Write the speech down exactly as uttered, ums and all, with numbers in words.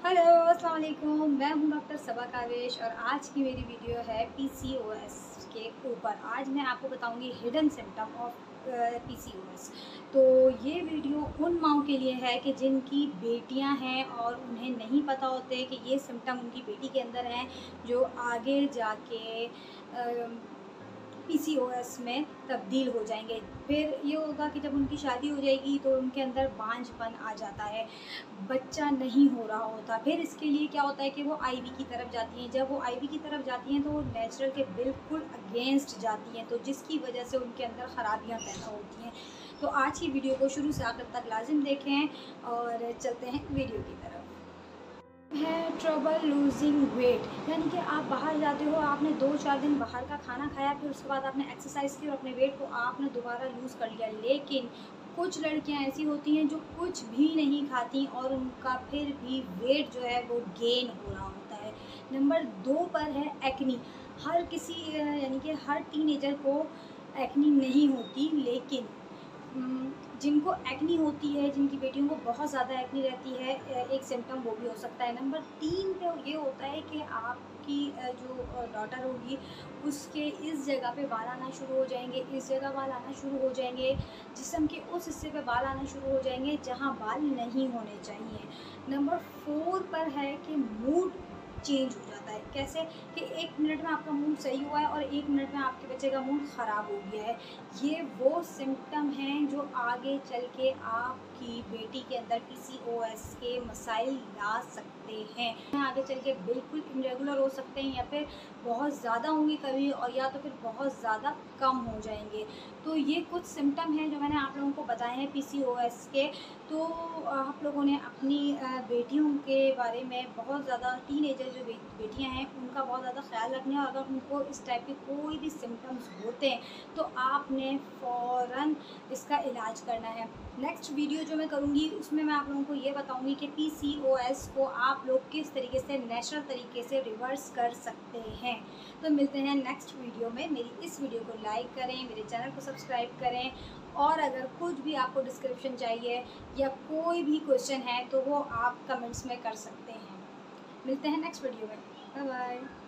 Hello, अस्सलाम वालेकुम। मैं हूं डॉक्टर सबा कावेश और आज की मेरी वीडियो है पीसीओएस के ऊपर। आज मैं आपको बताऊंगी हिडन सिम्टम ऑफ पीसीओएस। तो ये वीडियो उन माओं के लिए है कि जिनकी बेटियां हैं और उन्हें नहीं पता होते कि ये सिम्टम उनकी बेटी के अंदर हैं, जो आगे जाके पीसीओएस में तब्दील हो जाएंगे। फिर ये होगा कि जब उनकी शादी हो जाएगी तो उनके अंदर बांझपन आ जाता है, बच्चा नहीं हो रहा होता। फिर इसके लिए क्या होता है कि वो आईवी की तरफ जाती हैं। जब वो आईवी की तरफ जाती हैं तो वो नेचुरल के बिल्कुल अगेंस्ट जाती हैं, तो जिसकी वजह से उनके अंदर ख़राबियाँ पैदा होती हैं। तो आज की वीडियो को शुरू से आखिर तक लाजिम देखें और चलते हैं वीडियो की तरफ। है ट्रबल लूजिंग वेट, यानी कि आप बाहर जाते हो, आपने दो चार दिन बाहर का खाना खाया, फिर उसके बाद आपने एक्सरसाइज की और अपने वेट को आपने दोबारा लूज़ कर लिया। लेकिन कुछ लड़कियां ऐसी होती हैं जो कुछ भी नहीं खाती और उनका फिर भी वेट जो है वो गेन हो रहा होता है। नंबर दो पर है एक्नी। हर किसी यानी कि हर टीनेजर को एक्नी नहीं होती, लेकिन जिनको एक्नी होती है, जिनकी बेटियों को बहुत ज़्यादा एक्नी रहती है, एक सिम्टम वो भी हो सकता है। नंबर तीन पे ये होता है कि आपकी जो डॉटर होगी उसके इस जगह पे बाल आना शुरू हो जाएंगे, इस जगह बाल आना शुरू हो जाएंगे, जिस्म के उस हिस्से पे बाल आना शुरू हो जाएंगे जहाँ बाल नहीं होने चाहिए। नंबर फोर पर है कि मूड चेंज हो जाता है। कैसे कि एक मिनट में आपका मूड सही हुआ है और एक मिनट में आपके बच्चे का मूड ख़राब हो गया है। ये वो सिम्टम हैं जो आगे चल के आपकी बेटी के अंदर पीसीओएस के मसाइल ला सकते हैं। आगे चल के बिल्कुल इरेगुलर हो सकते हैं, या फिर बहुत ज़्यादा होंगे कभी, और या तो फिर बहुत ज़्यादा कम हो जाएंगे। तो ये कुछ सिम्टम हैं जो मैंने आप लोगों को बताए हैं पीसीओएस के। तो आप लोगों ने अपनी बेटियों के बारे में बहुत ज़्यादा, टीनेजर जो बेटियां हैं उनका बहुत ज़्यादा ख्याल रखना है। अगर उनको इस टाइप के कोई भी सिम्टम्स होते हैं तो आपने फ़ौरन इसका इलाज करना है। नेक्स्ट वीडियो जो मैं करूँगी उसमें मैं आप लोगों को ये बताऊँगी कि पीसीओएस को आप लोग किस तरीके से नेचुरल तरीके से रिवर्स कर सकते हैं। तो मिलते हैं नेक्स्ट वीडियो में। मेरी इस वीडियो को लाइक करें, मेरे चैनल को सब्सक्राइब करें, और अगर कुछ भी आपको डिस्क्रिप्शन चाहिए या कोई भी क्वेश्चन है तो वो आप कमेंट्स में कर सकते हैं। मिलते हैं नेक्स्ट वीडियो में। Bye bye.